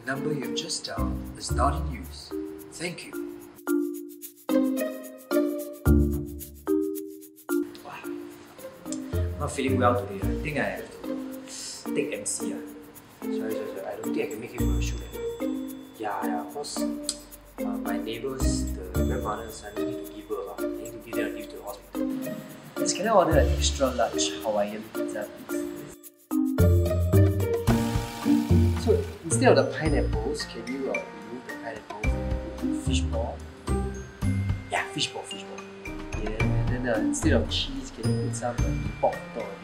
number you have just dialed is not in use. Thank you. Wow. I'm not feeling well today. I think I have to take MC. Sorry. I don't think I can make it for the shoot. Yeah, because my neighbors, the grandmother suddenly need to give birth. I need to give them a lift to the hospital. Yes, can I order an extra large Hawaiian pizza, please? So instead of the pineapples, can you remove the pineapple and put fishball? Yeah, fishball. Yeah, and then instead of cheese, can you put some pork or